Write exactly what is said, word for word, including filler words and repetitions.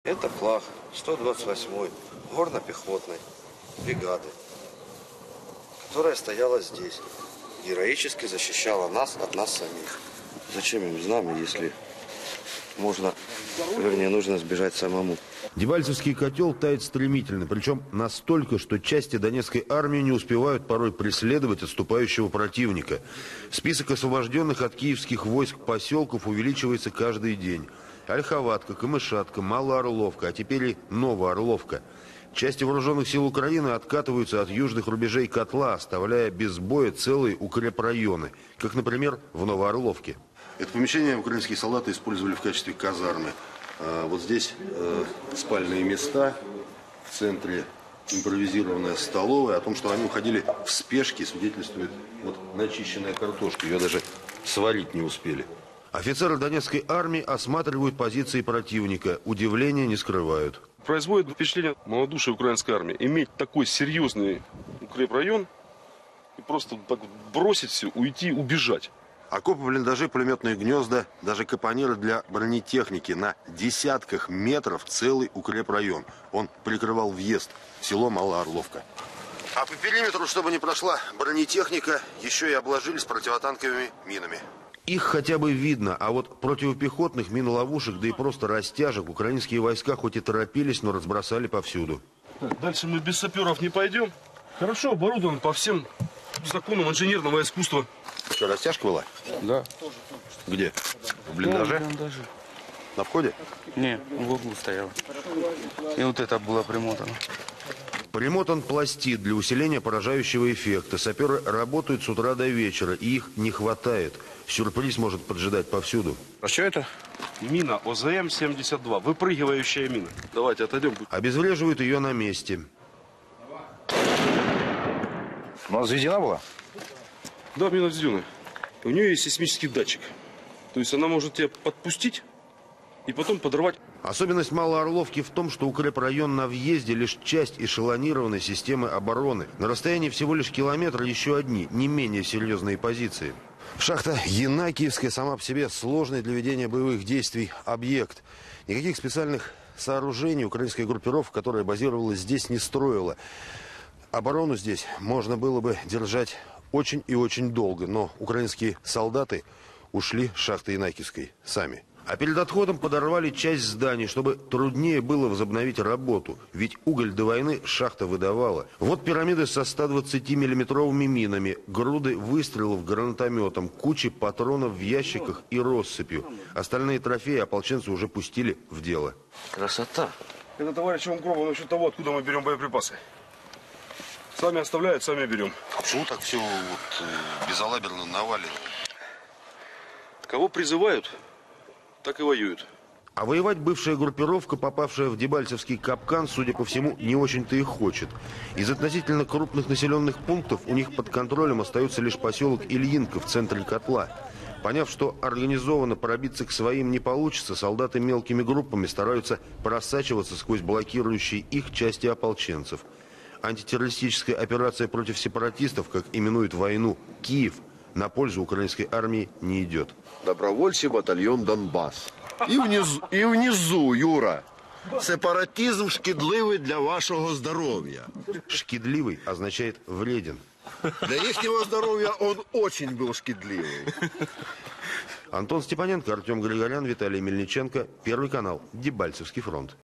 Это флаг сто двадцать восьмой горно-пехотной бригады, которая стояла здесь, героически защищала нас от нас самих. Зачем им знамя, если можно, вернее, нужно сбежать самому? Дебальцевский котел тает стремительно, причем настолько, что части Донецкой армии не успевают порой преследовать отступающего противника. Список освобожденных от киевских войск поселков увеличивается каждый день. Ольховатка, Камышатка, Малоорловка, а теперь и Новоорловка. Части вооруженных сил Украины откатываются от южных рубежей котла, оставляя без боя целые укрепрайоны, как, например, в Новоорловке. Это помещение украинские солдаты использовали в качестве казармы. Вот здесь э, спальные места, в центре импровизированная столовая. О том, что они уходили в спешке, свидетельствует вот начищенная картошка. Ее даже сварить не успели. Офицеры Донецкой армии осматривают позиции противника. Удивления не скрывают. Производит впечатление малодушия украинской армии. Иметь такой серьезный укрепрайон и просто так бросить все, уйти, убежать. Окопы, блиндажи, пулеметные гнезда, даже капониры для бронетехники. На десятках метров целый укрепрайон. Он прикрывал въезд в село Малоорловка. А по периметру, чтобы не прошла бронетехника, еще и обложились противотанковыми минами. Их хотя бы видно, а вот противопехотных мин-ловушек, да и просто растяжек украинские войска хоть и торопились, но разбросали повсюду. Дальше мы без саперов не пойдем. Хорошо оборудован по всем законам инженерного искусства. Что, растяжка была? Да. Где? В блиндаже? Да, в блиндаже. На входе? Не, в углу стояла. И вот это было примотано. Примотан пластид для усиления поражающего эффекта. Саперы работают с утра до вечера, и их не хватает. Сюрприз может поджидать повсюду. А что это? Мина О З М семьдесят два. Выпрыгивающая мина. Давайте отойдем. Обезвреживают ее на месте. Она взведена была? Да, мина взведенная. У нее есть сейсмический датчик. То есть она может тебя подпустить и потом подорвать. Особенность Малоорловки в том, что укрепрайон на въезде лишь часть эшелонированной системы обороны. На расстоянии всего лишь километра еще одни, не менее серьезные позиции. Шахта Янакиевская сама по себе сложный для ведения боевых действий объект. Никаких специальных сооружений украинская группировка, которая базировалась здесь, не строила. Оборону здесь можно было бы держать очень и очень долго, но украинские солдаты ушли с шахты Янакиевской сами. А перед отходом подорвали часть зданий, чтобы труднее было возобновить работу. Ведь уголь до войны шахта выдавала. Вот пирамиды со ста двадцатимиллиметровыми минами, груды выстрелов гранатометом, кучи патронов в ящиках и россыпью. Остальные трофеи ополченцы уже пустили в дело. Красота! Это товарищ Умкрова насчет того, откуда мы берем боеприпасы. Сами оставляют, сами берем. Почему так все вот, безалаберно навалено? Кого призывают, так и воюют. А воевать бывшая группировка, попавшая в Дебальцевский капкан, судя по всему, не очень-то и хочет. Из относительно крупных населенных пунктов у них под контролем остается лишь поселок Ильинка в центре котла. Поняв, что организованно пробиться к своим не получится, солдаты мелкими группами стараются просачиваться сквозь блокирующие их части ополченцев. Антитеррористическая операция против сепаратистов, как именуют войну Киев, на пользу украинской армии не идет. Добровольчий батальйон Донбас. І внизу, і внизу, Юра, сепаратизм шкідливий для вашого здоров'я. Шкидливый означает вреден. Для їхнього здоров'я он очень был шкідливий. Антон Степаненко, Артем Григорян, Виталий Мельниченко. Первый канал. Дебальцевский фронт.